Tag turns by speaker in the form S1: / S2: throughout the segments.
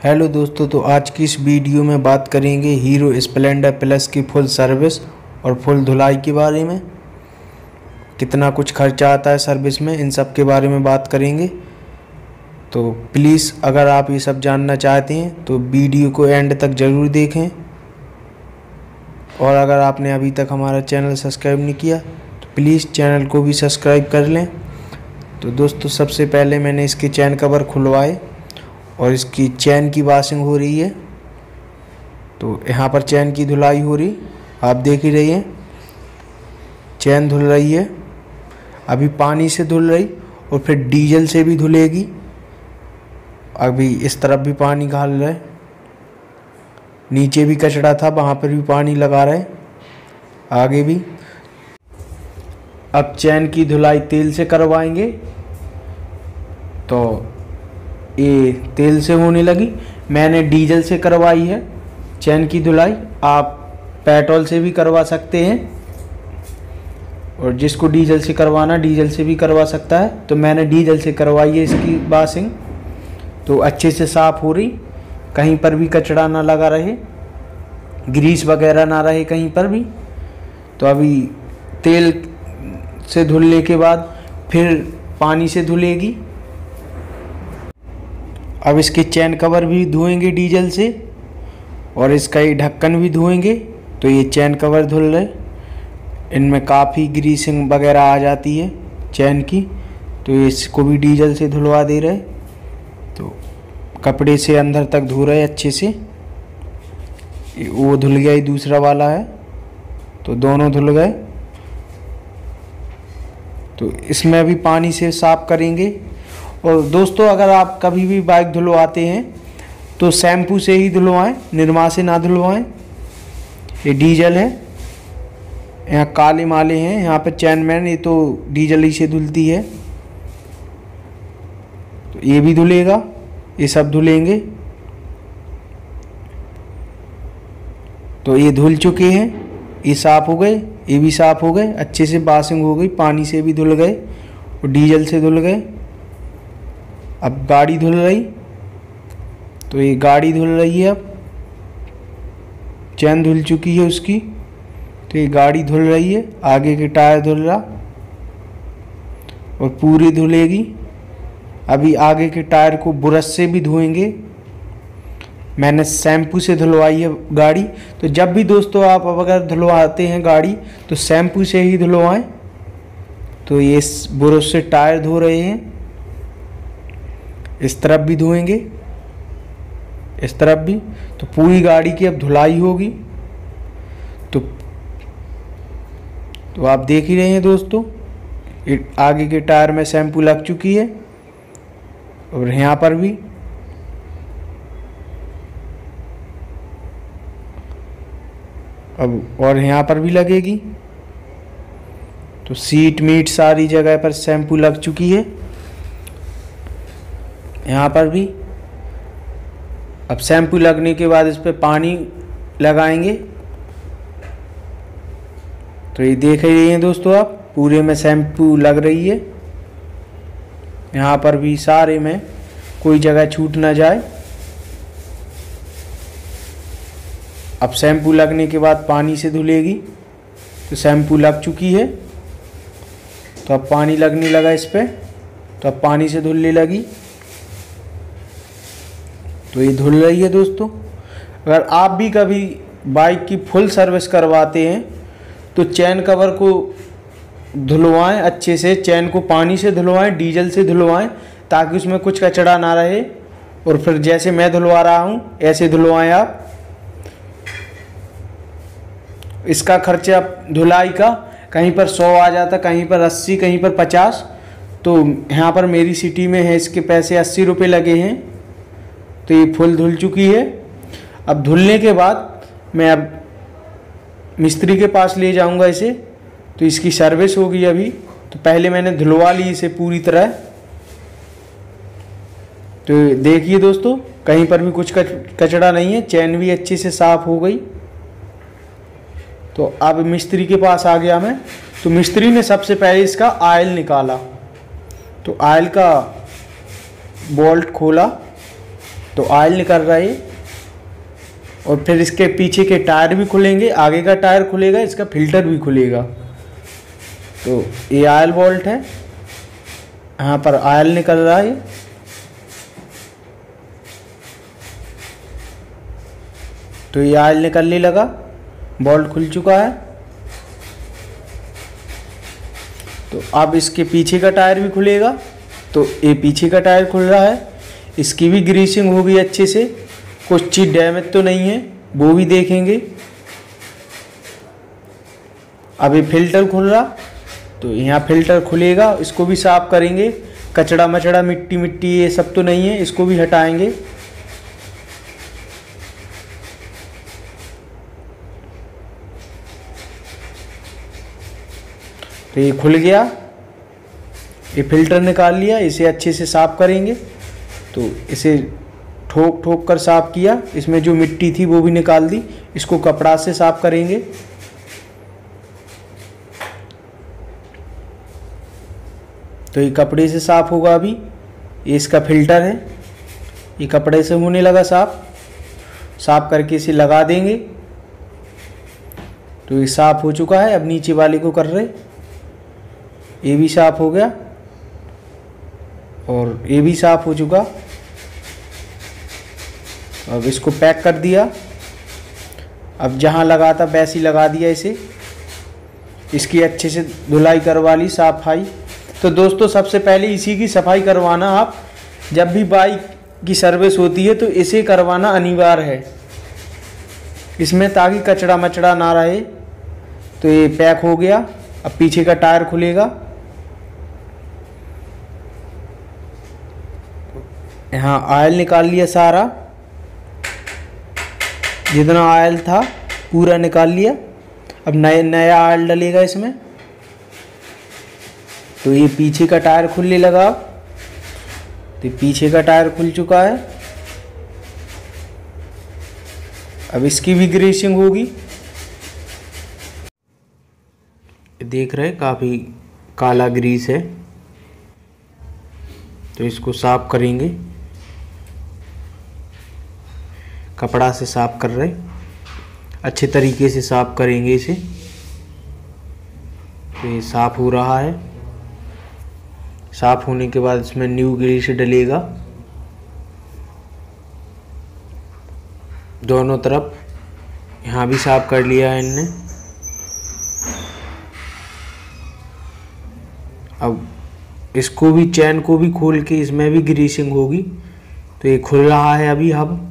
S1: Hello दोस्तों, तो आज की इस वीडियो में बात करेंगे हीरो स्प्लेंडर प्लस की फुल सर्विस और फुल धुलाई के बारे में। कितना कुछ खर्चा आता है सर्विस में, इन सब के बारे में बात करेंगे। तो प्लीज़ अगर आप ये सब जानना चाहते हैं तो वीडियो को एंड तक ज़रूर देखें। और अगर आपने अभी तक हमारा चैनल सब्सक्राइब नहीं किया तो प्लीज़ चैनल को भी सब्सक्राइब कर लें। तो दोस्तों, सबसे पहले मैंने इसके चैन कवर खुलवाए और इसकी चैन की वॉशिंग हो रही है। तो यहाँ पर चैन की धुलाई हो रही, आप देख ही रही हैं, चैन धुल रही है। अभी पानी से धुल रही और फिर डीजल से भी धुलेगी। अभी इस तरफ भी पानी घाल रहा है, नीचे भी कचरा था वहाँ पर भी पानी लगा रहा है, आगे भी। अब चैन की धुलाई तेल से करवाएंगे। तो ये तेल से होने लगी, मैंने डीजल से करवाई है चैन की धुलाई। आप पेट्रोल से भी करवा सकते हैं और जिसको डीजल से करवाना डीजल से भी करवा सकता है। तो मैंने डीजल से करवाई है इसकी वॉशिंग। तो अच्छे से साफ़ हो रही, कहीं पर भी कचरा ना लगा रहे, ग्रीस वगैरह ना रहे कहीं पर भी। तो अभी तेल से धुलने के बाद फिर पानी से धुलेगी। अब इसके चैन कवर भी धोएंगे डीजल से और इसका ये ढक्कन भी धोएंगे। तो ये चैन कवर धुल रहे, इनमें काफ़ी ग्रीसिंग वगैरह आ जाती है चैन की। तो इसको भी डीजल से धुलवा दे रहे। तो कपड़े से अंदर तक धो रहे अच्छे से। वो धुल गया, ही दूसरा वाला है, तो दोनों धुल गए। तो इसमें भी पानी से साफ करेंगे। और दोस्तों, अगर आप कभी भी बाइक धुलवाते हैं तो शैम्पू से ही धुलवाएं, निरमा से ना धुलवाएं। ये डीजल है, यहाँ काले माले हैं, यहाँ पे चैन मैन, ये तो डीजल ही से धुलती है। तो ये भी धुलेगा, ये सब धुलेंगे। तो ये धुल चुके हैं, ये साफ़ हो गए, ये भी साफ़ हो गए, अच्छे से वॉशिंग हो गई, पानी से भी धुल गए और डीजल से धुल गए। अब गाड़ी धुल रही, तो ये गाड़ी धुल रही है। अब चैन धुल चुकी है उसकी, तो ये गाड़ी धुल रही है। आगे के टायर धुल रहा और पूरी धुलेगी। अभी आगे के टायर को ब्रश से भी धोएंगे। मैंने शैम्पू से धुलवाई है गाड़ी। तो जब भी दोस्तों आप अगर धुलवाते हैं गाड़ी तो शैम्पू से ही धुलवाएं। तो ये ब्रश से टायर धो रहे हैं, इस तरफ भी धोएंगे, इस तरफ भी। तो पूरी गाड़ी की अब धुलाई होगी। तो आप देख ही रहे हैं दोस्तों, आगे के टायर में शैम्पू लग चुकी है और यहाँ पर भी। अब और यहाँ पर भी लगेगी। तो सीट मीट सारी जगह पर शैम्पू लग चुकी है, यहाँ पर भी। अब शैम्पू लगने के बाद इस पर पानी लगाएंगे। तो ये देख रही हैं दोस्तों, आप पूरे में शैम्पू लग रही है, यहाँ पर भी सारे में, कोई जगह छूट ना जाए। अब शैम्पू लगने के बाद पानी से धुलेगी। तो शैम्पू लग चुकी है, तो अब पानी लगने लगा इस पर, तो अब पानी से धुलने लगी। तो ये धुल रही है दोस्तों। अगर आप भी कभी बाइक की फुल सर्विस करवाते हैं तो चैन कवर को धुलवाएं अच्छे से, चैन को पानी से धुलवाएं, डीजल से धुलवाएं, ताकि उसमें कुछ कचरा ना रहे। और फिर जैसे मैं धुलवा रहा हूँ ऐसे धुलवाएं आप। इसका खर्चा धुलाई का कहीं पर 100 आ जाता, कहीं पर 80, कहीं पर 50। तो यहाँ पर मेरी सिटी में है, इसके पैसे 80 रुपये लगे हैं। तो ये फुल धुल चुकी है। अब धुलने के बाद मैं अब मिस्त्री के पास ले जाऊंगा इसे। तो इसकी सर्विस होगी अभी। तो पहले मैंने धुलवा ली इसे पूरी तरह। तो देखिए दोस्तों, कहीं पर भी कुछ कचरा नहीं है, चैन भी अच्छे से साफ़ हो गई। तो अब मिस्त्री के पास आ गया मैं। तो मिस्त्री ने सबसे पहले इसका आयल निकाला। तो आयल का बोल्ट खोला तो ऑयल निकल रहा है। और फिर इसके पीछे के टायर भी खुलेंगे, आगे का टायर खुलेगा, इसका फिल्टर भी खुलेगा। तो ये ऑयल वॉल्ट है, यहाँ पर ऑयल निकल रहा है। तो ये ऑयल निकलने लगा, बोल्ट खुल चुका है। तो अब इसके पीछे का टायर भी खुलेगा। तो ये पीछे का टायर खुल रहा है, इसकी भी ग्रीसिंग होगी अच्छे से, कुछ चीज़ डैमेज तो नहीं है वो भी देखेंगे। अब ये फिल्टर खुल रहा, तो यहाँ फिल्टर खुलेगा, इसको भी साफ करेंगे। कचड़ा मचड़ा मिट्टी मिट्टी ये सब तो नहीं है, इसको भी हटाएंगे। तो ये खुल गया, ये फिल्टर निकाल लिया, इसे अच्छे से साफ करेंगे। तो इसे ठोक ठोक कर साफ किया, इसमें जो मिट्टी थी वो भी निकाल दी। इसको कपड़ा से साफ करेंगे। तो ये कपड़े से साफ होगा। अभी ये इसका फिल्टर है, ये कपड़े से होने लगा साफ करके इसे लगा देंगे। तो ये साफ हो चुका है। अब नीचे वाले को कर रहे, ये भी साफ हो गया और ये भी साफ हो चुका। अब इसको पैक कर दिया। अब जहाँ लगा था वैसे ही लगा दिया इसे। इसकी अच्छे से धुलाई करवा ली, सफाई। तो दोस्तों सबसे पहले इसी की सफाई करवाना। आप जब भी बाइक की सर्विस होती है तो इसे करवाना अनिवार्य है इसमें, ताकि कचड़ा मचड़ा ना रहे। तो ये पैक हो गया। अब पीछे का टायर खुलेगा। यहाँ ऑयल निकाल लिया सारा, जितना ऑयल था पूरा निकाल लिया। अब नया ऑयल डलेगा इसमें। तो ये पीछे का टायर खुलने लगा। तो पीछे का टायर खुल चुका है। अब इसकी भी ग्रीसिंग होगी। देख रहे काफ़ी काला ग्रीस है, तो इसको साफ करेंगे। कपड़ा से साफ कर रहे, अच्छे तरीके से साफ करेंगे इसे। तो ये साफ हो रहा है। साफ होने के बाद इसमें न्यू ग्रीस डलेगा दोनों तरफ। यहाँ भी साफ कर लिया है इनने। अब इसको भी, चैन को भी खोल के इसमें भी ग्रीसिंग होगी। तो ये खुल रहा है अभी। अब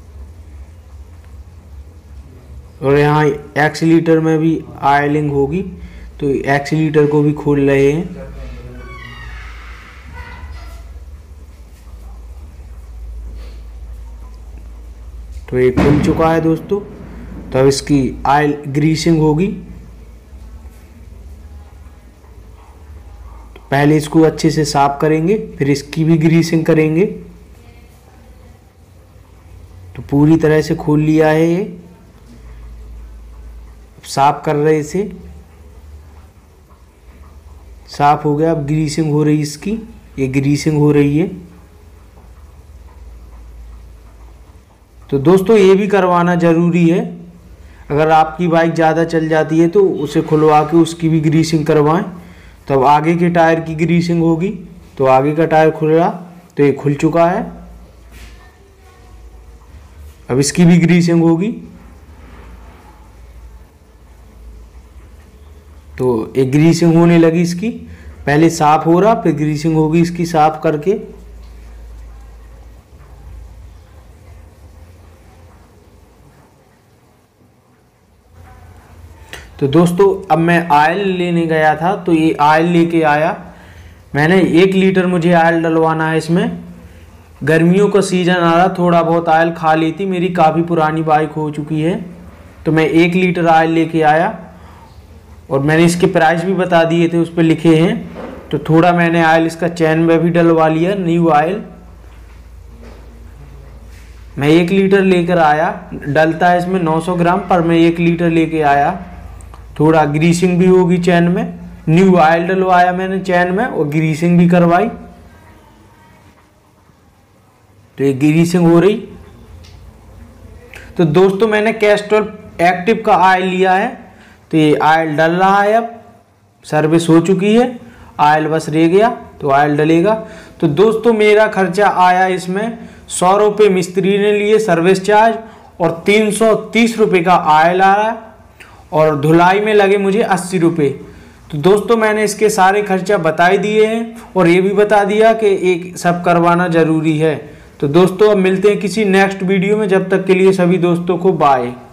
S1: और यहाँ एक्सीलेटर में भी ऑयलिंग होगी, तो एक्सीलेटर को भी खोल रहे हैं। तो ये खुल चुका है दोस्तों। तो अब इसकी ऑयल ग्रीसिंग होगी। तो पहले इसको अच्छे से साफ करेंगे, फिर इसकी भी ग्रीसिंग करेंगे। तो पूरी तरह से खोल लिया है ये, साफ कर रहे इसे। साफ हो गया। अब ग्रीसिंग हो रही इसकी, ये ग्रीसिंग हो रही है। तो दोस्तों ये भी करवाना ज़रूरी है। अगर आपकी बाइक ज़्यादा चल जाती है तो उसे खुलवा के उसकी भी ग्रीसिंग करवाएं। तो अब आगे के टायर की ग्रीसिंग होगी। तो आगे का टायर खुल रहा, तो ये खुल चुका है। अब इसकी भी ग्रीसिंग होगी। तो एक ग्रीसिंग होने लगी इसकी। पहले साफ हो रहा, फिर ग्रीसिंग होगी इसकी साफ करके। तो दोस्तों अब मैं ऑयल लेने गया था, तो ये ऑयल लेके आया मैंने। 1 लीटर मुझे ऑयल डलवाना है इसमें। गर्मियों का सीज़न आ रहा, थोड़ा बहुत ऑयल खा लेती, मेरी काफ़ी पुरानी बाइक हो चुकी है। तो मैं 1 लीटर ऑयल लेके आया और मैंने इसके प्राइस भी बता दिए थे, उस पर लिखे हैं। तो थोड़ा मैंने ऑयल इसका चैन में भी डलवा लिया, न्यू ऑयल। मैं 1 लीटर लेकर आया। डलता है इसमें 900 ग्राम, पर मैं 1 लीटर लेके आया। थोड़ा ग्रीसिंग भी होगी चैन में। न्यू ऑयल डलवाया मैंने चैन में और ग्रीसिंग भी करवाई। तो ये ग्रीसिंग हो रही। तो दोस्तों मैंने कैस्ट्रॉल एक्टिव का ऑयल लिया है, तो ये ऑयल डल रहा है, अब सर्विस हो चुकी है, ऑयल बस रह गया तो ऑयल डलेगा। तो दोस्तों मेरा खर्चा आया इसमें 100 रुपये मिस्त्री ने लिए सर्विस चार्ज, और 330 रुपये का ऑयल आया, और धुलाई में लगे मुझे 80 रुपये। तो दोस्तों मैंने इसके सारे खर्चा बता ही दिए हैं, और ये भी बता दिया कि एक सब करवाना ज़रूरी है। तो दोस्तों अब मिलते हैं किसी नेक्स्ट वीडियो में, जब तक के लिए सभी दोस्तों को बाय।